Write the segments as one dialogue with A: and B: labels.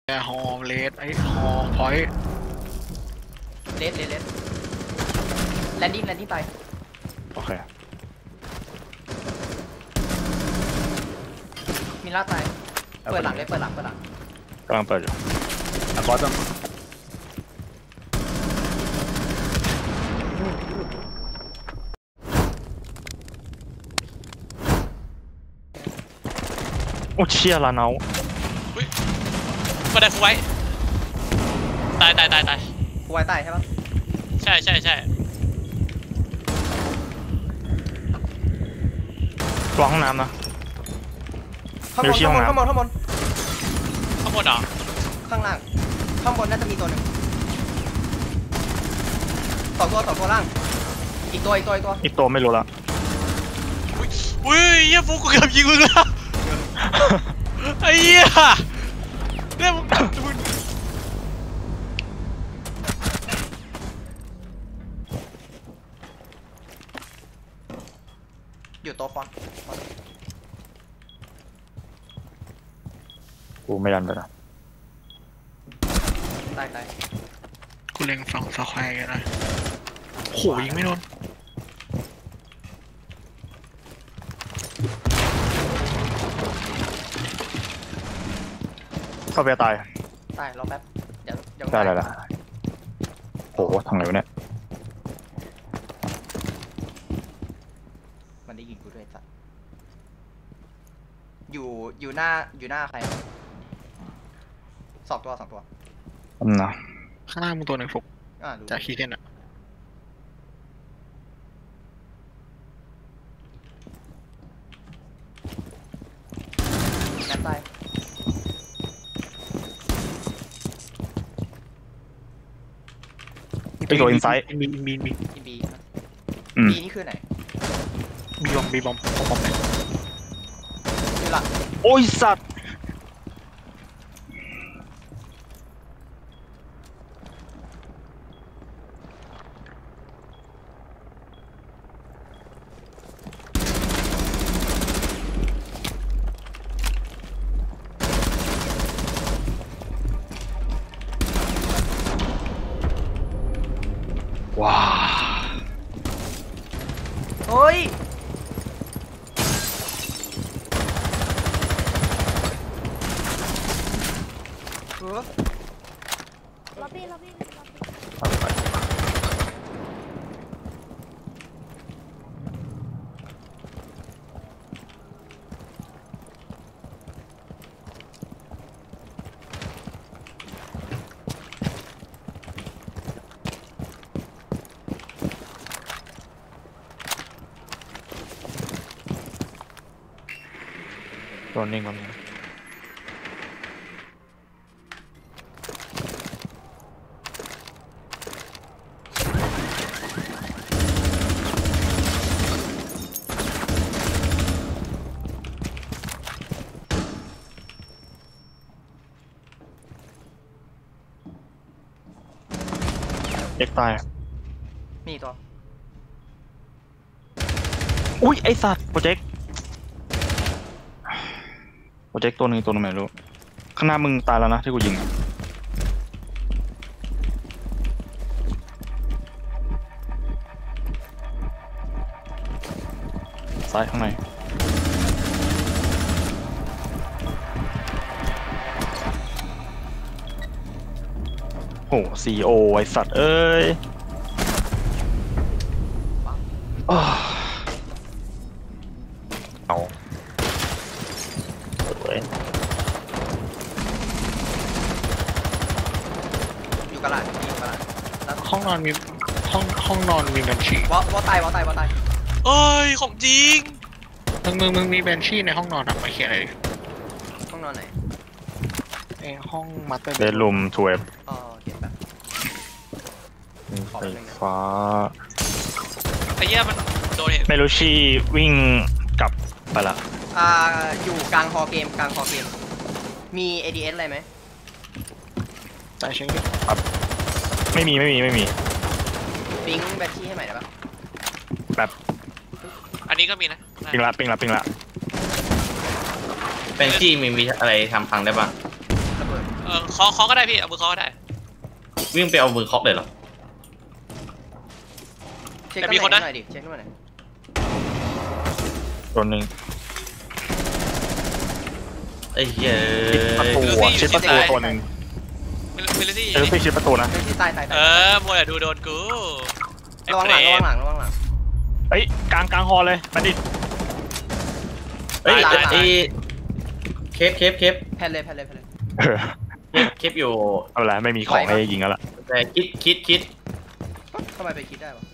A: ฮอเลสไอ้ฮอพอย
B: เลสแลนดิ้งตาย
C: โอเค
B: มีล่าตายเปิดหลังกำลัง
C: เปิดอยู่บอสโอ้เชี่ยละเนา
D: ก็ได้ฟูไว้ตาย
B: กูไว้ตายใช่ปะ
D: ใช่
C: ตัวห้องน้ำนะ
B: ข้างบนเหรอ
D: ข้างบนเหรอ
B: ข้างล่างข้างบนน่าจะมีตัวหนึ่งสองตัวล่างอีกตัว
C: ไม่รู้ละ
D: อุ้ยเหี้ยฟูกูเกือบยิงมึงแล้วไอ้เหี้ยเนี่ยมึง
B: อยู่โต๊ะฟอน
C: กูไม่ดันไปนะ
B: ตาย
A: กูเล็งฝั่งสแควร์กันนะโหยิงไม่โดน
C: เข้าไปตาย
B: รอแป๊บเดี๋ยว
C: ได้โหทางไหนวะเนี่ย
B: มันได้ยิงกูด้วยสัตว์อยู่หน้าใครสองตัว
C: นะ
A: ข้างล่างมึงตัวหนึ่งฟุกจากคีเกนอะ
B: แม่ตาย
C: ไปโดนอินไซต์
A: มี
B: บีนี่คือไหน
A: บีบอมเนี่ย
B: คือหลัง
C: โอ้ยสัตว์ว้า
B: เฮ้ย
E: ล็อบบี้
C: ตัวนิ่งก่อนเอ็กตาย
B: นี่ตัว
C: อุ้ยไอสัตว์โปรเจกต์ตัวหนึ่งไม่รู้ข้างหน้ามึงตายแล้วนะที่กูยิงซ้ายข้างในโอ้ซีโอไอสัตว์เอ้ยเอา
B: อยู่กระดาษ
A: ห้องนอนมีห้องนอนมีแบนชี
B: วอตาย
D: เอ้ยของจริง
A: มึงมีแบนชีในห้องนอนอะมาเขียนอะไร
B: ห้องนอนไหน
A: ห้องมาสเตอร์
C: เบดรูมทูเอฟ
B: เก็บแบบ
C: ไฟฟ้า
D: ไอ้เหี้ยมันโดนเห็น
C: ไม่รู้ชีวิ่งกลับไปละ
B: อยู่กลางฮอเกมมี ADS อะไรไหม
A: ใช่ใช่
C: ครับไม่มี
B: ปิ๊งแบตชี่ให้ใหม่ได้ปะ
C: แบบ
D: อันนี้ก็มีนะ
C: ปิงละ
F: เป็นที่มีอะไรทำพังได้บ้าง
D: เคาะก็ได้พี่เอามือเคาะก็ได้
E: วิ่งไปเอามือเคาะเลยเหรอ
B: เช็ค
D: แต่
B: ตำ
D: มี
B: แห
D: คน
B: น่ง
D: นะ
B: หน่อยดิเช็คหน่อย
C: ตัวหนึ่ง
E: ไอ้เหี้ย
C: ประตูอะชิดประตูตัวหนึ่ง
D: มิลลิตี้
C: พี่ชิดประตูนะ
B: เฮ้ยที่ตาย
D: มัวแต่ดูโดนกู
B: ระวังหลังระวังหลังระวังหลัง
C: เอ้ยกลางฮอเลยบัณฑิต
E: เฮ้ย
B: ตาย
E: ไอ้เคฟ
B: แผ่นเลย
C: เออ
E: เคฟอยู่
C: เอาละไม่มีของให้ยิงแล้วล่ะ
E: แต่คิด
B: ทำไมไปคิดได้วะ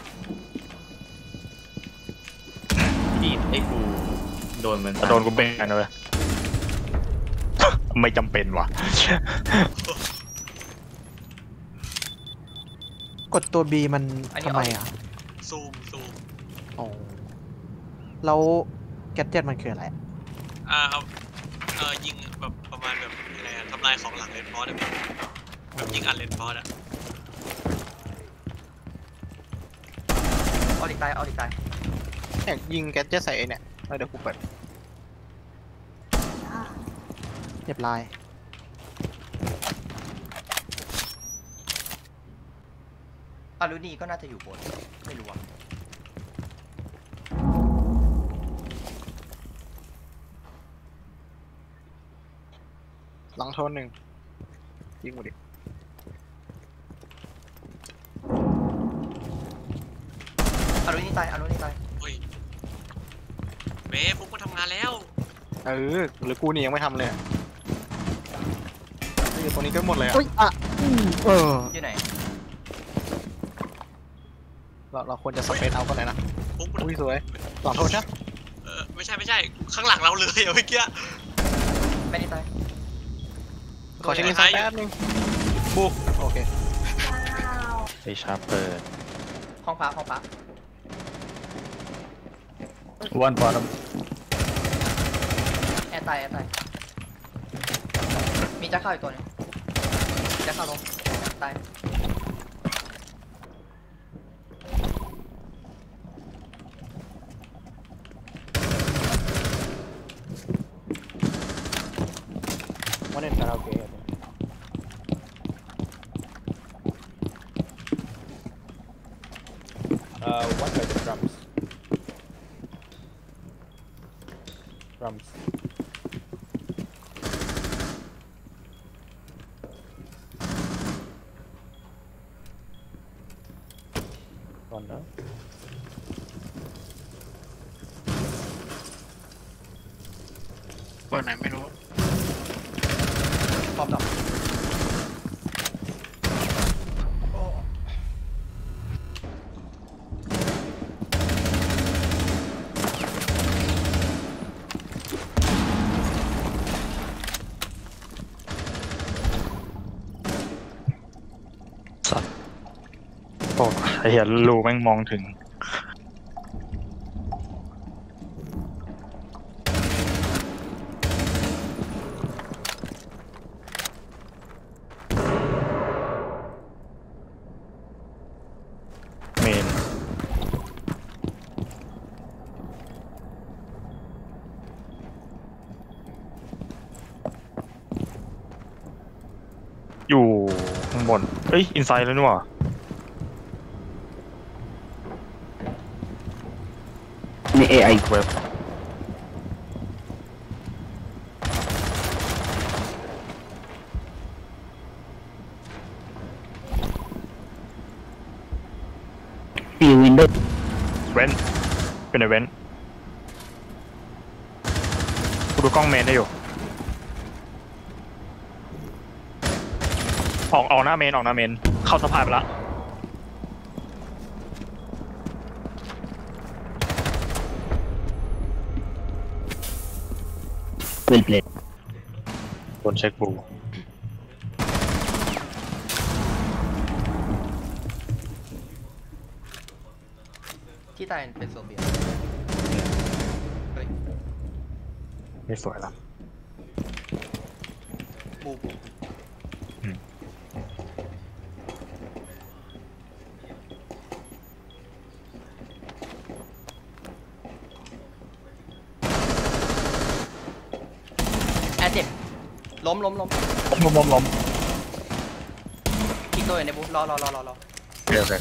E: ดีดไอ้กูโดนมัน
C: โดนกูเบนนะเว้ยไม่จำเป็นว่ะ
F: กดตัว B มันทำไมอ่ะ
D: ซูม
F: อ๋อแล้วแกดเจ็ตมันคืออะไร
D: ยิงแบบประมาณแบบอะไรอะทำลายของหลังเลนฟอร์ดแบบยิงอัดเลนฟอร์ดอะ
B: เอาดิตาย
A: อยากยิงแก๊สเจ็ตใส่ไอ้เนี่ยแล้วเดี๋ยวกูเปิด
F: เรียบร้อย
B: อารุณีก็น่าจะอยู่บนไม่รู้อ่ะ
A: หลังโทนหนึ่งยิงหมดดิ
B: อารุณีตาย
D: เฮ้ยเบ้ฟุกมาทำงานแล้ว
A: หรือกูนี่ยังไม่ทำเลยอะอยู่ตรงนี้ก็หมดเลยอะ
F: อุ้ยอ่ะเออ
B: อยู่ไหน
A: เราควรจะสเปซเอาก็ได้นะ
D: ฟุกมัน
A: อุ้ยสวยหลังโทนใช่
D: ไม่ใช่ข้างหลังเราเลยอะเมื่อกี้
B: ไม่ได้ตาย
A: ขอเช็คอินไซด์แป๊บนึงบุกโอเค
C: ไอชาร์เปิด
B: ห้องพัก
C: วันบอล
B: แอร์ตายมีจะเข้าอีกตัวนึงจะเข้าลงตาย
A: วันเล่นคาราโอเกะ
G: What by the drums? Drums. One now.
A: เปิดไหนไม่รู้
B: พร้อมดอกโอ้
C: สัตว์โอ้ไอเหี้ยรูแม่งมองถึงเมนอยู่ข้างบนเอ้ยอินไซด์แล้วนี่หว่านี่ AI เว็บวินโดว์เว้นเป็นไอเว้นกูดูกล้องเมนได้อยู่ออกหน้าเมนเข้าสะพานไปละเป็นเพลทโดนเช็คบู
B: ที่ตายเป็นโซเฟียเฮ้ย
C: ไม่สวยละ
B: บู แอร์เจ็บล้มล้ม
C: ล้ม
B: อีกตัวอยู่ในบูรอ
C: เดี๋ยวเลย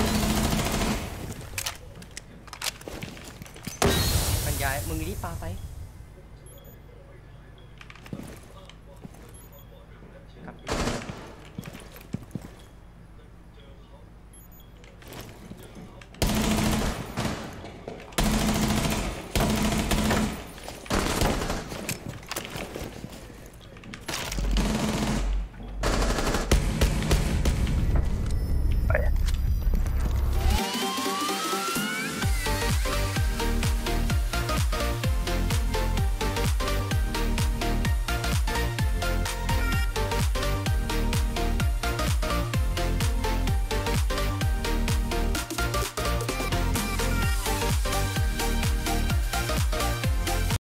B: มันย้ายมึงรีบปาไป